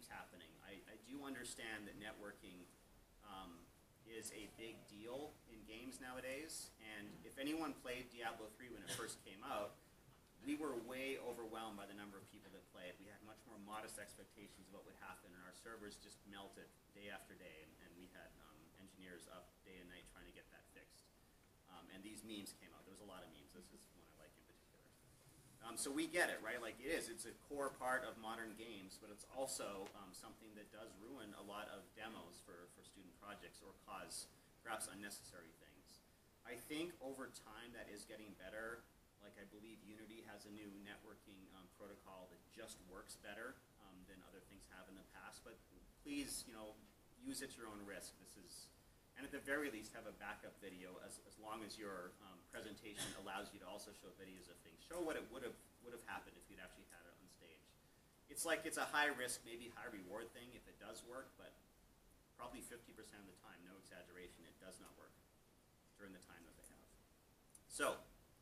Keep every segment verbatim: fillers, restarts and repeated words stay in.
keeps happening. I, I do understand that networking um, is a big deal in games nowadays, and if anyone played Diablo three when it first came out, we were way overwhelmed by the number of people that played. We had much more modest expectations of what would happen, and our servers just melted day after day, and, and we had um, engineers up day and night trying to get that fixed. Um, and these memes came out. There was a lot of memes. This is one I like in particular. Um, so we get it, right? Like it is. It's a core part of modern games, but it's also um, something that does ruin a lot of demos for, for student projects or cause perhaps unnecessary things. I think over time that is getting better. Like I believe Unity has a new networking um, protocol that just works better um, than other things have in the past. But please, you know, use at your own risk. This is, and at the very least, have a backup video as, as long as your um, presentation allows you to also show videos of things. Show what it would have would have happened if you'd actually had it on stage. It's like it's a high risk, maybe high reward thing if it does work, but probably fifty percent of the time, no exaggeration, it does not work during the time that they have. So.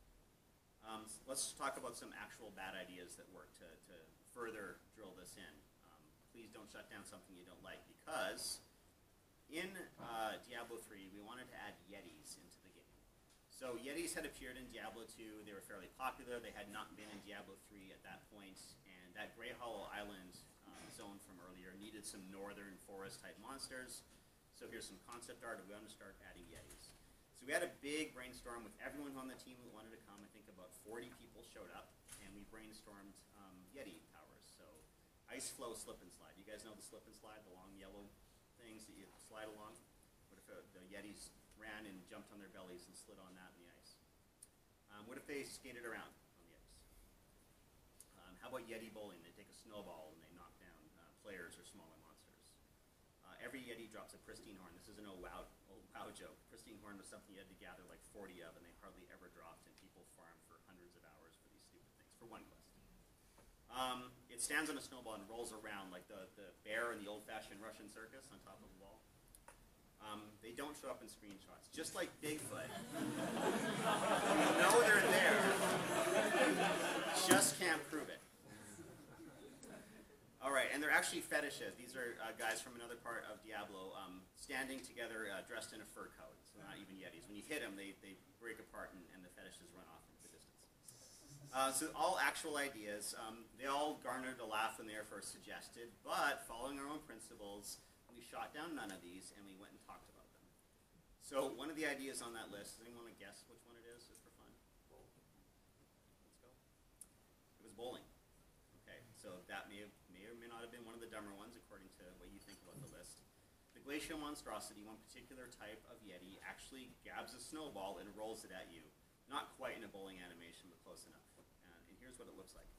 Um, let's talk about some actual bad ideas that work to, to further drill this in. Um, please don't shut down something you don't like, because in uh, Diablo three, we wanted to add Yetis into the game. So Yetis had appeared in Diablo two. They were fairly popular. They had not been in Diablo three at that point, and that Grey Hollow Island um, zone from earlier needed some northern forest-type monsters. So here's some concept art, and we want to start adding Yetis. So we had a big brainstorm with everyone on the team who wanted to come. I think about forty people showed up, and we brainstormed um, Yeti powers. So ice flow, slip and slide. You guys know the slip and slide, the long yellow things that you slide along? What if uh, the Yetis ran and jumped on their bellies and slid on that in the ice? Um, what if they skated around on the ice? Um, how about Yeti bowling? They take a snowball and they knock down uh, players or smaller monsters. Uh, every Yeti drops a pristine horn. This is an old WoW, old WoW joke. Pristine horn was something you had to gather like forty of, and they hardly ever dropped, and people farmed for hundreds of hours for these stupid things, for one quest. Um, it stands on a snowball and rolls around like the, the bear in the old-fashioned Russian circus on top of the wall. Um, they don't show up in screenshots. Just like Bigfoot, you know they're there, just can't prove it. All right, and they're actually fetishes. These are uh, guys from another part of Diablo um, standing together uh, dressed in a fur coat, so not even Yetis. When you hit them, they, they break apart and, and the fetishes run off into the distance. Uh, so all actual ideas. Um, they all garnered a laugh when they were first suggested, but following our own principles, we shot down none of these and we went and talked about them. So one of the ideas on that list, does anyone want to guess which one it is, just for fun? Let's go. It was bowling. Okay, so that may have may or may not have been one of the dumber ones, according to what you think about the list. The Glacial Monstrosity, one particular type of Yeti, actually grabs a snowball and rolls it at you. Not quite in a bowling animation, but close enough. And, and here's what it looks like.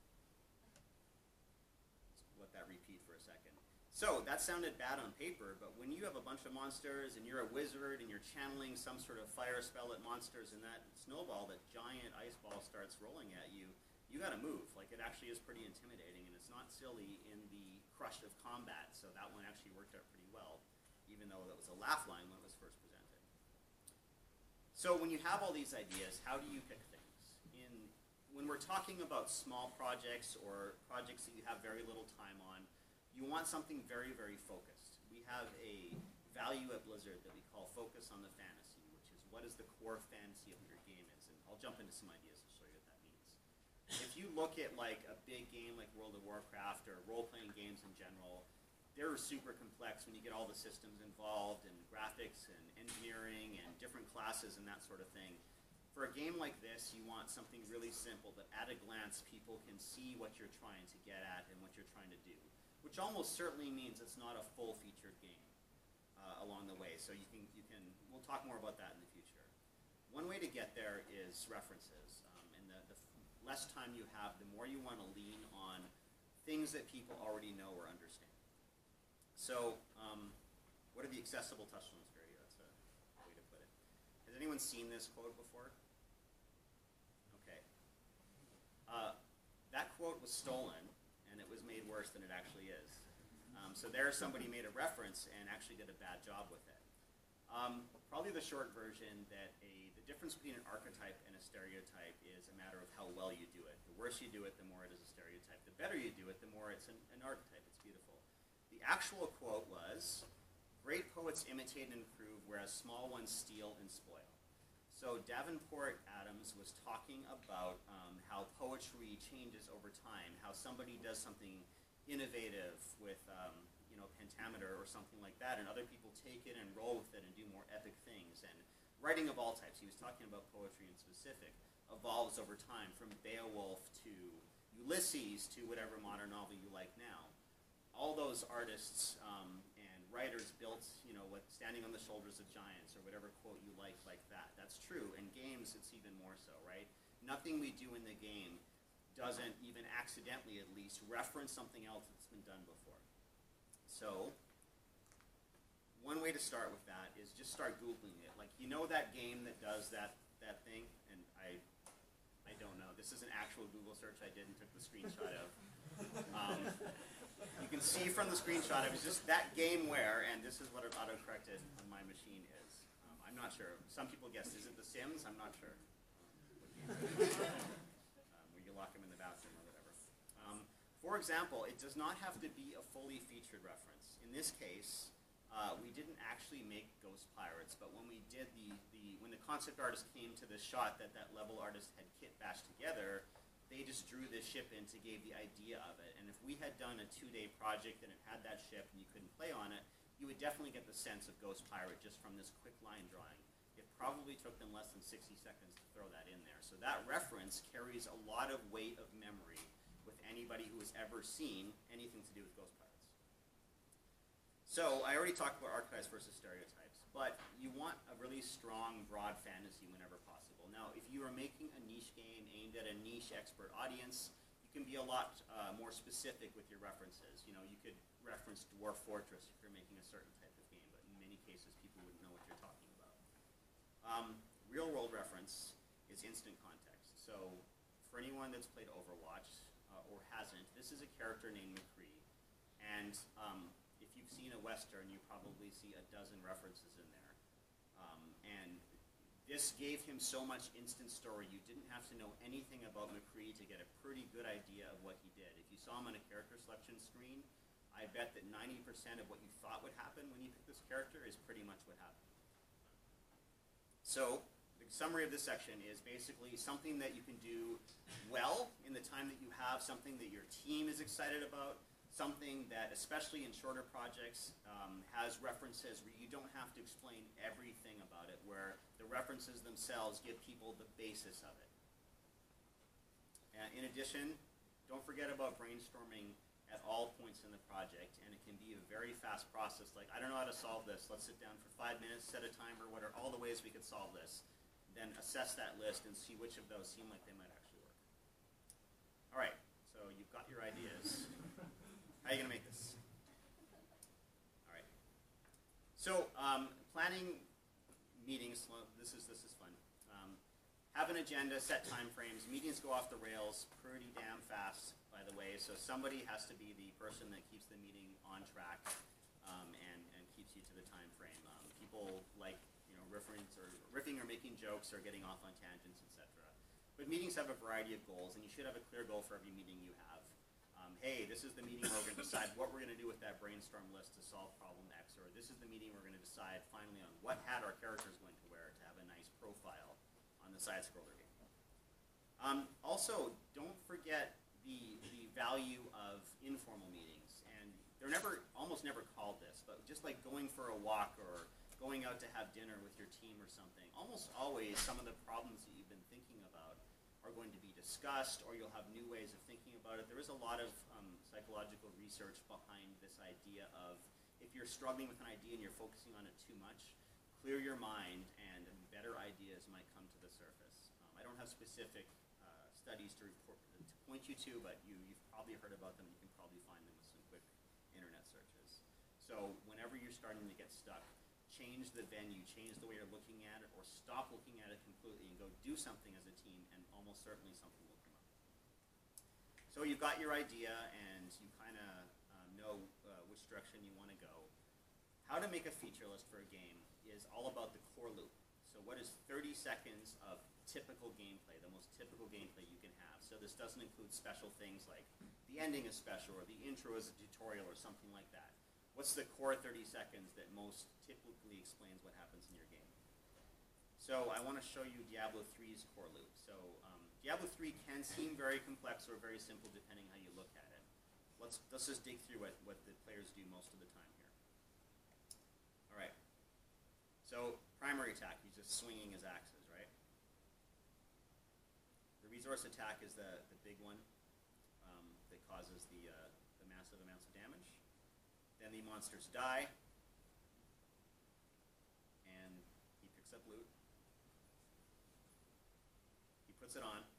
Let's let that repeat for a second. So, that sounded bad on paper, but when you have a bunch of monsters, and you're a wizard, and you're channeling some sort of fire spell at monsters, and that snowball, that giant ice ball starts rolling at you, you gotta move. Like, it actually is pretty intimidating, and it's not silly in the crush of combat, so that one actually worked out pretty well, even though that was a laugh line when it was first presented. So when you have all these ideas, how do you pick things? In, when we're talking about small projects or projects that you have very little time on, you want something very, very focused. We have a value at Blizzard that we call focus on the fantasy, which is what is the core fantasy of your game is, and I'll jump into some ideas to show you what that means. If you look at like a big game like World of Warcraft or role-playing games in general, they're super complex when you get all the systems involved and graphics and engineering and different classes and that sort of thing. For a game like this, you want something really simple that at a glance people can see what you're trying to get at and what you're trying to do, which almost certainly means it's not a full-featured game uh, along the way. So you can, you can, we'll talk more about that in the future. One way to get there is references. Um, and the, the less time you have, the more you want to lean on things that people already know or understand. So, um, what are the accessible touchstones for you? That's a way to put it. Has anyone seen this quote before? Okay. Uh, that quote was stolen, and it was made worse than it actually is. Um, so there somebody made a reference and actually did a bad job with it. Um, probably the short version that a, the difference between an archetype and a stereotype is a matter of how well you do it. The worse you do it, the more it is a stereotype. The better you do it, the more it's an, an archetype. It's beautiful. The actual quote was, "Great poets imitate and improve, whereas small ones steal and spoil." So Davenport Adams was talking about um, how poetry changes over time, how somebody does something innovative with um, you know, pentameter or something like that, and other people take it and roll with it and do more epic things. And writing of all types, he was talking about poetry in specific, evolves over time, from Beowulf to Ulysses to whatever modern novel you like now. All those artists um, and writers built, you know, what, standing on the shoulders of giants, or whatever quote you like like that. That's true. In games, it's even more so, right? Nothing we do in the game doesn't even accidentally, at least, reference something else that's been done before. So one way to start with that is just start Googling it. Like, you know that game that does that, that thing? And I I don't know. This is an actual Google search I did and took the screenshot of. Um, you can see from the screenshot, it was just that game where, and this is what it auto-corrected on my machine is. Um, I'm not sure. Some people guessed, is it The Sims? I'm not sure. um, where you lock them in the bathroom or whatever. Um, for example, it does not have to be a fully featured reference. In this case, uh, we didn't actually make Ghost Pirates, but when we did the, the, when the concept artist came to the shot that that level artist had kit bashed together, they just drew this ship in to give the idea of it. And if we had done a two-day project and it had that ship and you couldn't play on it, you would definitely get the sense of Ghost Pirate just from this quick line drawing. It probably took them less than sixty seconds to throw that in there. So that reference carries a lot of weight of memory with anybody who has ever seen anything to do with Ghost Pirates. So I already talked about archetypes versus stereotypes, but you want a really strong, broad fantasy whenever possible. Now, if you are making a niche game aimed at a niche expert audience, you can be a lot uh, more specific with your references. You know, you could reference Dwarf Fortress if you're making a certain type of game, but in many cases, people wouldn't know what you're talking about. Um, real-world reference is instant context. So for anyone that's played Overwatch uh, or hasn't, this is a character named McCree, and um, if you've seen a Western, you probably see a dozen references in there. Um, and this gave him so much instant story, you didn't have to know anything about McCree to get a pretty good idea of what he did. If you saw him on a character selection screen, I bet that ninety percent of what you thought would happen when you picked this character is pretty much what happened. So the summary of this section is basically something that you can do well in the time that you have, something that your team is excited about, something that, especially in shorter projects, um, has references where you don't have to explain everything about it, where the references themselves give people the basis of it. And in addition, don't forget about brainstorming at all points in the project, and it can be a very fast process. Like, I don't know how to solve this. Let's sit down for five minutes, set a timer, what are all the ways we could solve this. Then assess that list and see which of those seem like they might actually work. All right, so you've got your ideas. How are you going to make this? All right. So um, planning meetings, well, this is this is fun. Um, have an agenda, set time frames. Meetings go off the rails pretty damn fast, by the way. So somebody has to be the person that keeps the meeting on track um, and, and keeps you to the time frame. Um, people like you know riffing or, riffing or making jokes or getting off on tangents, et cetera. But meetings have a variety of goals, and you should have a clear goal for every meeting you have. Um, hey, this is the meeting where we're going to decide what we're going to do with that brainstorm list to solve problem X, or this is the meeting we're going to decide finally on what hat our character is going to wear to have a nice profile on the side-scroller game. Um, also, don't forget the, the value of informal meetings, and they're never, almost never called this, but just like going for a walk or going out to have dinner with your team or something, almost always some of the problems that you've been thinking about are going to be discussed, or you'll have new ways of thinking about it. There is a lot of um, psychological research behind this idea of if you're struggling with an idea and you're focusing on it too much, clear your mind and better ideas might come to the surface. Um, I don't have specific uh, studies to, report, to point you to, but you, you've probably heard about them. You can probably find them with some quick internet searches. So whenever you're starting to get stuck, change the venue, change the way you're looking at it, or stop looking at it completely and go do something as a team, and almost certainly something will come up. So you've got your idea, and you kind of um, know uh, which direction you want to go. How to make a feature list for a game is all about the core loop. So what is thirty seconds of typical gameplay, the most typical gameplay you can have. So this doesn't include special things like the ending is special, or the intro is a tutorial, or something like that. what's the core thirty seconds that most typically explains what happens in your game? So I want to show you Diablo three's core loop. So um, Diablo three can seem very complex or very simple depending how you look at it. Let's, let's just dig through what, what the players do most of the time here. All right. So primary attack, he's just swinging his axes, right? The resource attack is the, the big one um, that causes the, uh, the massive amounts of damage. Then the monsters die, and he picks up loot. He puts it on,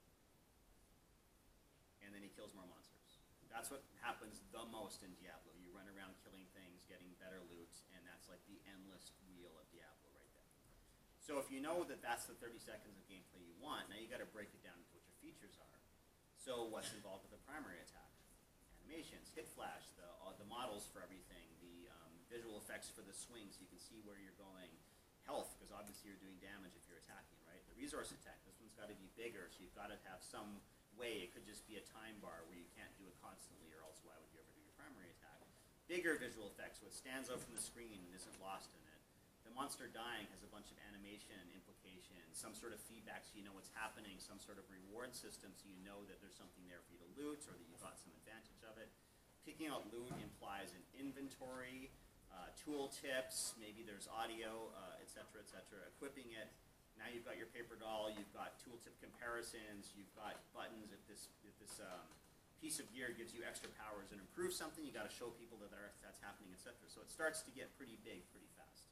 and then he kills more monsters. That's what happens the most in Diablo. You run around killing things, getting better loot, and that's like the endless wheel of Diablo right there. So if you know that that's the thirty seconds of gameplay you want, now you got to break it down into what your features are. So what's involved with the primary attack? Animations, hit flash, the, uh, the models for everything, the um, visual effects for the swing so you can see where you're going, health, because obviously you're doing damage if you're attacking, right? The resource attack, this one's got to be bigger, so you've got to have some way. It could just be a time bar where you can't do it constantly, or else why would you ever do your primary attack? Bigger visual effects, so it stands out from the screen and isn't lost in it. The monster dying has a bunch of animation implications, some sort of feedback so you know what's happening, some sort of reward system so you know that there's something there for you to loot or that you got some advantage of it. Picking out loot implies an inventory, uh, tool tips, maybe there's audio, uh, et cetera, et cetera. Equipping it. Now you've got your paper doll, you've got tooltip comparisons, you've got buttons. If this, if this um, piece of gear gives you extra powers and improves something, you got to show people that that's happening, et cetera. So it starts to get pretty big pretty fast.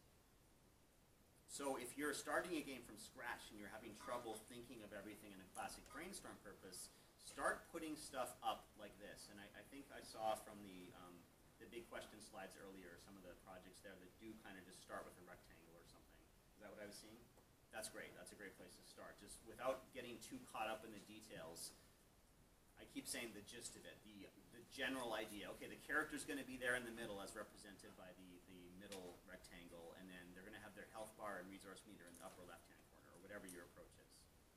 So if you're starting a game from scratch and you're having trouble thinking of everything in a classic brainstorm purpose, start putting stuff up like this. And I, I think I saw from the, um, the big question slides earlier, some of the projects there that do kind of just start with a rectangle or something. Is that what I was seeing? That's great. That's a great place to start. Just without getting too caught up in the details, I keep saying the gist of it, the, the general idea. Okay, the character's going to be there in the middle as represented by the, the middle rectangle, and then they're going to have their health bar and resource meter in the upper left-hand corner, or whatever your approach is.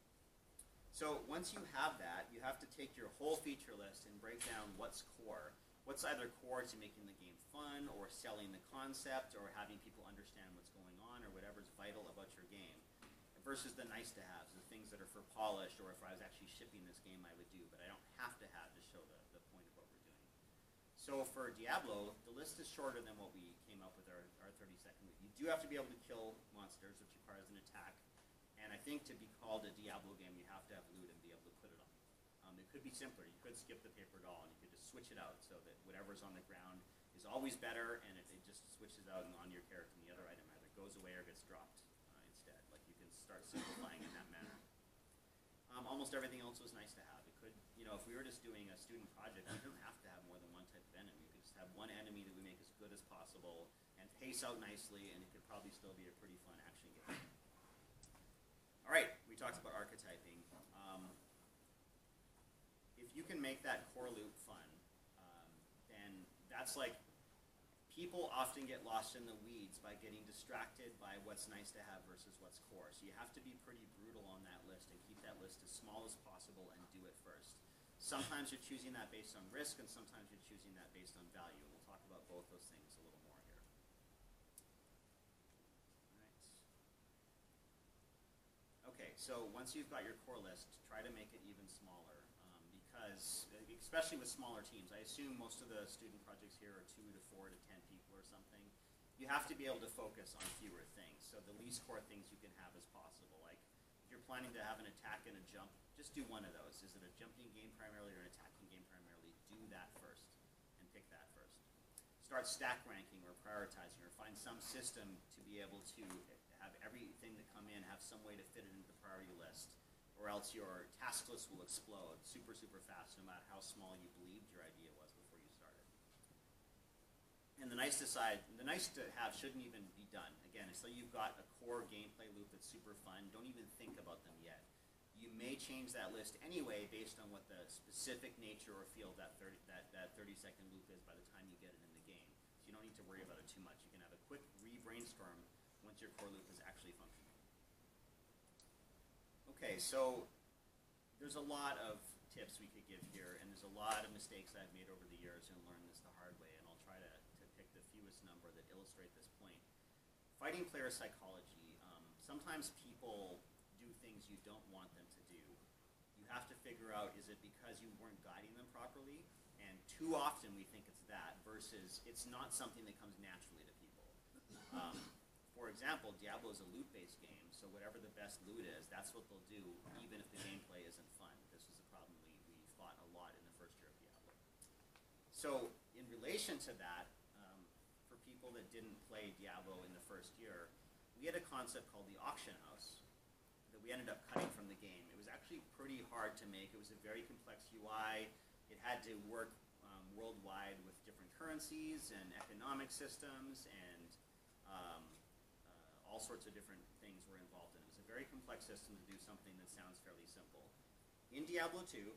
So once you have that, you have to take your whole feature list and break down what's core. What's either core to making the game fun, or selling the concept, or having people understand what's going on, or whatever's vital about your game, versus the nice-to-haves, the things that are for polish, or if I was actually shipping this game I would do, but I don't have to have to show the, the point of what we're doing. So for Diablo, the list is shorter than what we came up with our, our thirty second loop. You do have to be able to kill monsters, which requires an attack, and I think to be called a Diablo game, you have to have loot and be able to put it on. Um, it could be simpler. You could skip the paper doll, and you could just switch it out so that whatever's on the ground is always better, and it, it just switches out on your character, and the other item either goes away or gets dropped. Start simplifying in that manner. Um, almost everything else was nice to have. It could, you know, if we were just doing a student project, we didn't have to have more than one type of enemy. We could just have one enemy that we make as good as possible and pace out nicely, and it could probably still be a pretty fun action game. All right, we talked about archetyping. Um, if you can make that core loop fun, um, then that's like, people often get lost in the weeds by getting distracted by what's nice to have versus what's core. So you have to be pretty brutal on that list and keep that list as small as possible and do it first. Sometimes you're choosing that based on risk, and sometimes you're choosing that based on value. We'll talk about both those things a little more here. All right. Okay, so once you've got your core list, try to make it even smaller. Um, because, especially with smaller teams, I assume most of the student projects here are two to four to ten people or something. You have to be able to focus on fewer things. So the least core things you can have as possible. Like if you're planning to have an attack and a jump, just do one of those. Is it a jumping game primarily or an attacking game primarily? Do that first and pick that first. Start stack ranking or prioritizing, or find some system to be able to have everything that come in have some way to fit it into the priority list, or else your task list will explode super, super fast no matter how small you believed your idea was before you started. And the nice to side, the nice to have shouldn't even be done. Again, until you've got a core gameplay loop that's super fun, don't even think about them yet. You may change that list anyway based on what the specific nature or feel of that thirty, that, that thirty second loop is by the time you get it in the game. So you don't need to worry about it too much. You can have a quick re-brainstorm once your core loop is actually functioning. Okay, so there's a lot of tips we could give here, and there's a lot of mistakes I've made over the years and learned this the hard way, and I'll try to, to pick the few fewest number that illustrate this point. Fighting player psychology. Um, sometimes people do things you don't want them to do. You have to figure out, is it because you weren't guiding them properly? And too often we think it's that, versus it's not something that comes naturally to people. Um, for example, Diablo is a loot-based game, so whatever the best loot is, that's what they'll do, even if the gameplay isn't fun. This was a problem we, we fought a lot in the first year of Diablo. So in relation to that, um, for people that didn't play Diablo in the first year, we had a concept called the auction house that we ended up cutting from the game. It was actually pretty hard to make. It was a very complex U I. It had to work um, worldwide with different currencies and economic systems, and um, uh, all sorts of different things were involved in it. It was a very complex system to do something that sounds fairly simple. In Diablo two,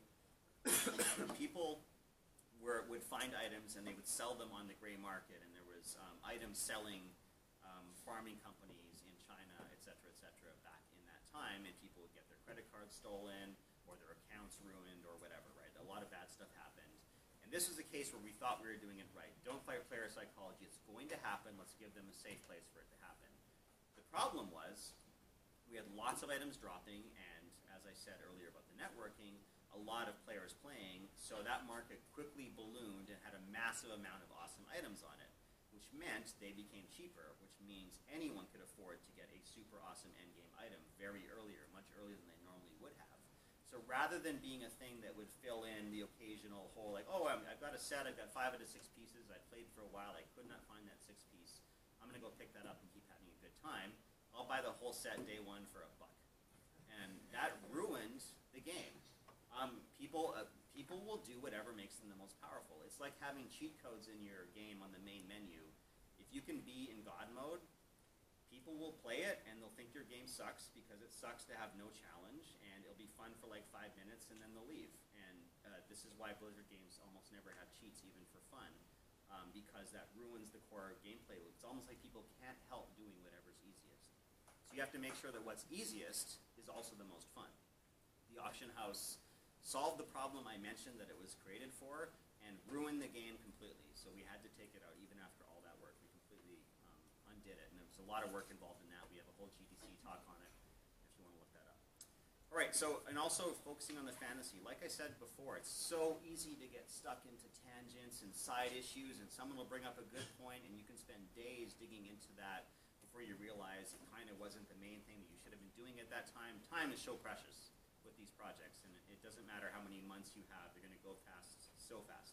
people were, would find items and they would sell them on the gray market, and there was um, items selling um, farming companies in China, et cetera, et cetera, back in that time, and people would get their credit cards stolen or their accounts ruined or whatever, right? A lot of bad stuff happened. And this was a case where we thought we were doing it right. Don't fight player psychology. It's going to happen. Let's give them a safe place for it to happen. The problem was we had lots of items dropping, and as I said earlier about the networking, a lot of players playing, so that market quickly ballooned and had a massive amount of awesome items on it, which meant they became cheaper, which means anyone could afford to get a super awesome endgame item very earlier, much earlier than they normally would have. So rather than being a thing that would fill in the occasional hole, like, oh, I'm, I've got a set, I've got five out of six pieces, I played for a while, I could not find that sixth piece, I'm going to go pick that up and keep having a good time, I'll buy the whole set day one for a buck. And that ruined the game. Um, people, uh, people will do whatever makes them the most powerful. It's like having cheat codes in your game on the main menu. If you can be in God mode, people will play it and they'll think your game sucks because it sucks to have no challenge, and it'll be fun for like five minutes and then they'll leave. And uh, this is why Blizzard games almost never have cheats even for fun, um, because that ruins the core gameplay loop. It's almost like people can't help doing whatever's easiest. So you have to make sure that what's easiest is also the most fun. The auction house solved the problem I mentioned that it was created for and ruined the game completely. So we had to take it out even after all that work. We completely um, undid it, and there was a lot of work involved in that. We have a whole G D C talk on it if you want to look that up. All right, so, and also focusing on the fantasy. Like I said before, it's so easy to get stuck into tangents and side issues, and someone will bring up a good point and you can spend days digging into that before you realize it kind of wasn't the main thing that you should have been doing at that time. Time is so precious with these projects, and it, it doesn't matter how many months you have, they're going to go past so fast.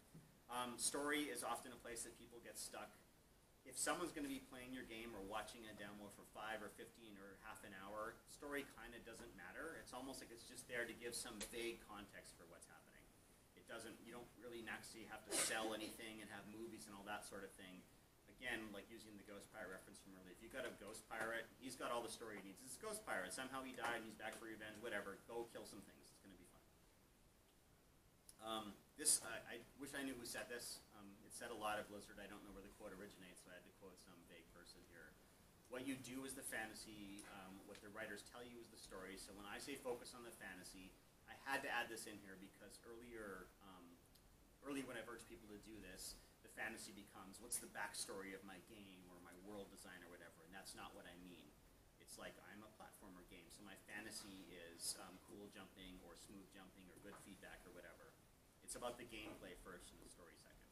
Um, story is often a place that people get stuck. If someone's going to be playing your game or watching a demo for five or fifteen or half an hour, story kind of doesn't matter. It's almost like it's just there to give some vague context for what's happening. It doesn't, you don't really actually have to sell anything and have movies and all that sort of thing. Again, like using the Ghost Pirate reference from earlier, if you've got a Ghost Pirate, he's got all the story he needs. It's Ghost Pirate. Somehow he died and he's back for revenge, whatever. Go kill some things. It's going to be fun. Um, this, uh, I wish I knew who said this. Um, it said a lot of Blizzard. I don't know where the quote originates, so I had to quote some vague person here. What you do is the fantasy. Um, what the writers tell you is the story. So when I say focus on the fantasy, I had to add this in here because earlier, um, earlier when I've urged people to do this, the fantasy becomes, what's the backstory of my game or my world design or whatever, and that's not what I mean. It's like I'm a platformer game, so my fantasy is um, cool jumping or smooth jumping or good feedback or whatever. It's about the gameplay first and the story second.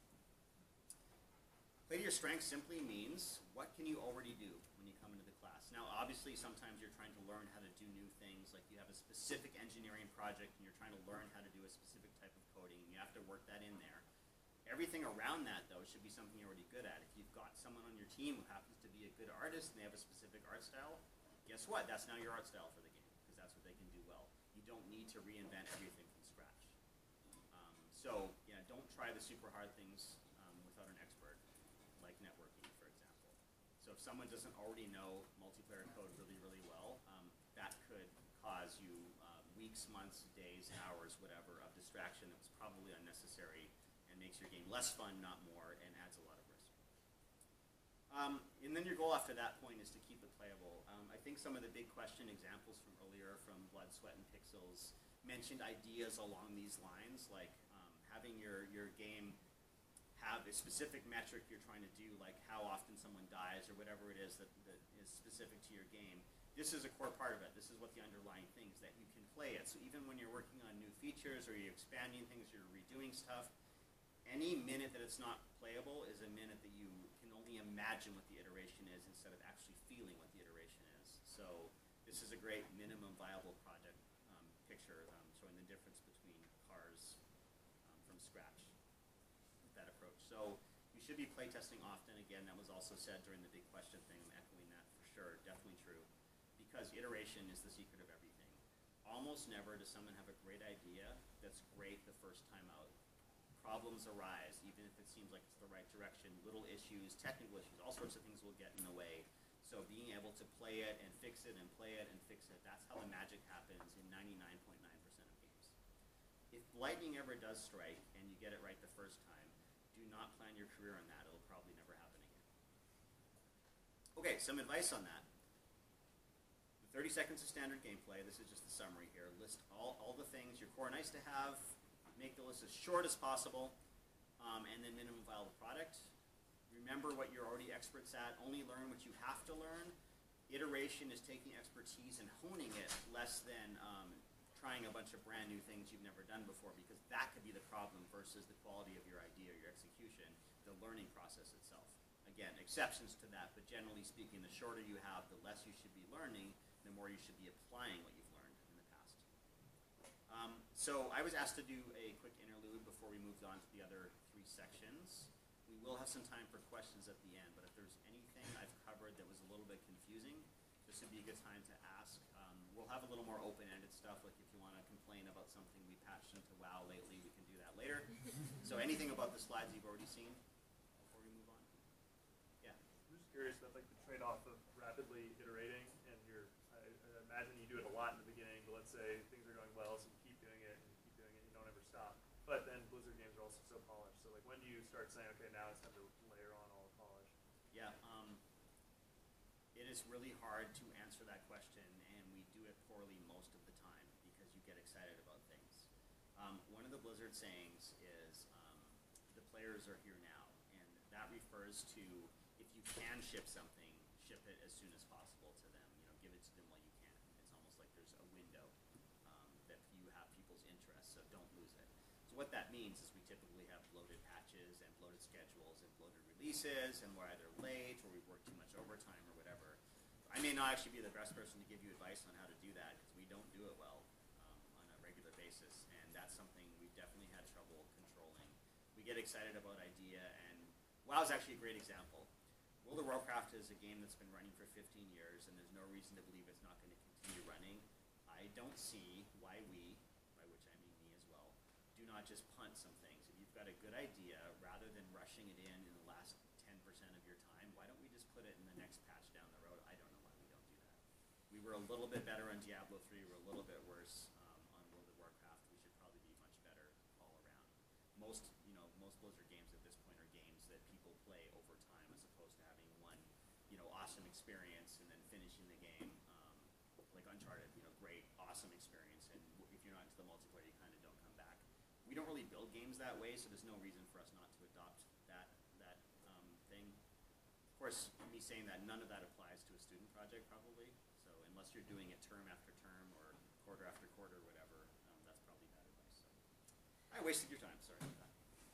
Play to your strengths simply means, what can you already do when you come into the class? Now, obviously, sometimes you're trying to learn how to do new things, like you have a specific engineering project and you're trying to learn how to do a specific type of coding, and you have to work that in there. Everything around that, though, should be something you're already good at. If you've got someone on your team who happens to be a good artist and they have a specific art style, guess what? That's now your art style for the game, because that's what they can do well. You don't need to reinvent everything from scratch. Um, so, yeah, don't try the super hard things um, without an expert, like networking, for example. So if someone doesn't already know multiplayer code really, really well, um, that could cause you uh, weeks, months, days, hours, whatever, of distraction that was probably unnecessary and makes your game less fun, not more, and adds a lot of risk. Um, and then your goal after that point is to keep it playable. Um, I think some of the big question examples from earlier, from Blood, Sweat, and Pixels, mentioned ideas along these lines, like um, having your, your game have a specific metric you're trying to do, like how often someone dies or whatever it is that, that is specific to your game, this is a core part of it. This is what the underlying things that you can play it. So even when you're working on new features or you're expanding things, you're redoing stuff, any minute that it's not playable is a minute that you can only imagine what the iteration is instead of actually feeling what the iteration is. So this is a great minimum viable project um, picture um, showing the difference between cars um, from scratch with that approach. So you should be playtesting often. Again, that was also said during the big question thing. I'm echoing that for sure, definitely true. Because iteration is the secret of everything. Almost never does someone have a great idea that's great the first time out. Problems arise, even if it seems like it's the right direction. Little issues, technical issues, all sorts of things will get in the way. So being able to play it and fix it and play it and fix it, that's how the magic happens in ninety-nine point nine percent of games. If lightning ever does strike and you get it right the first time, do not plan your career on that. It'll probably never happen again. Okay, some advice on that. thirty seconds of standard gameplay. This is just the summary here. List all, all the things, your core nice to have, make the list as short as possible, um, and then minimum viable product. Remember what you're already experts at. Only learn what you have to learn. Iteration is taking expertise and honing it, less than um, trying a bunch of brand new things you've never done before, because that could be the problem versus the quality of your idea or your execution, the learning process itself. Again, exceptions to that, but generally speaking, the shorter you have, the less you should be learning, the more you should be applying what you've learned in the past. Um, so I was asked to do a quick interlude before we moved on to the other three sections. We will have some time for questions at the end, but if there's anything I've covered that was a little bit confusing, this would be a good time to ask. Um, we'll have a little more open-ended stuff, like if you want to complain about something we patched into WoW lately, we can do that later. So anything about the slides you've already seen before we move on? Yeah? I'm just curious about like the trade-off of rapidly iterating, and you're, I, I imagine you do it a lot in the beginning, but let's say things are going well, so you keep doing it and you keep doing it, you don't ever stop. But then Blizzard games are also so polished, so like when do you start saying, okay, now it's time to layer on all the polish? Yeah, um, it is really hard to answer that question, and we do it poorly most of the time because you get excited about things. Um, one of the Blizzard sayings is um, the players are here now, and that refers to if you can ship something, ship it as soon as possible to them. You know, give it to them while you can. It's almost like there's a window um, that you have people's interest, so don't lose it. So what that means is we typically have bloated patches and bloated schedules and bloated releases, and we're either late or we've worked too much overtime or whatever. I may not actually be the best person to give you advice on how to do that because we don't do it well um, on a regular basis, and that's something we've definitely had trouble controlling. We get excited about idea, and WoW is actually a great example. World of Warcraft is a game that's been running for fifteen years, and there's no reason to believe it's not going to continue running. I don't see why we, by which I mean me as well, do not just punt some things. If you've got a good idea, rather than rushing it in in the last ten percent of your time, why don't we just put it in the next patch down the road? I don't know why we don't do that. We were a little bit better on Diablo three, we're a little bit worse um, on World of Warcraft. We should probably be much better all around. Most, you know, most Blizzard games at this point are games that people play over time as opposed to having one, you know, awesome experience and then finishing the game. Um, like Uncharted, you know, great, awesome experience, and if you're not into the multiplayer, you kind of don't come back. We don't really build games that way, so there's no reason for us not to adopt that that um, thing. Of course, me saying that, none of that applies to a student project probably, so unless you're doing it term after term or quarter after quarter or whatever, um, that's probably bad advice. So. I wasted your time, sorry about that.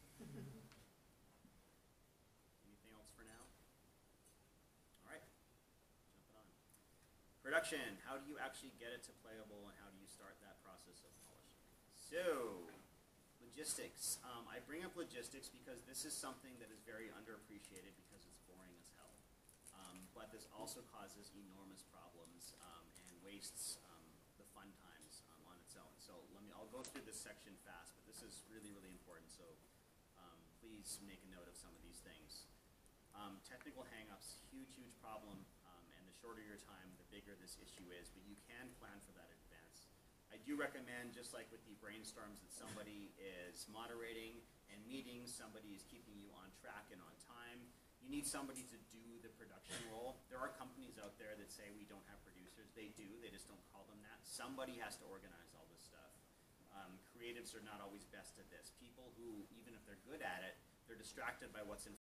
Anything else for now? All right, jumping on. Production, how do you actually get it to playable, and how do you start that process of polishing? So, logistics. Um, I bring up logistics because this is something that is very underappreciated because it's boring as hell. Um, but this also causes enormous problems um, and wastes um, the fun times um, on its own. So let me, I'll go through this section fast, but this is really, really important. So um, please make a note of some of these things. Um, technical hang-ups, huge, huge problem. Um, and the shorter your time, the bigger this issue is. But you can plan for that in advance. I do recommend, just like with the brainstorms, that somebody is moderating and meetings, somebody is keeping you on track and on time. You need somebody to do the production role. There are companies out there that say we don't have producers. They do, they just don't call them that. Somebody has to organize all this stuff. Um, creatives are not always best at this. People who, even if they're good at it, they're distracted by what's in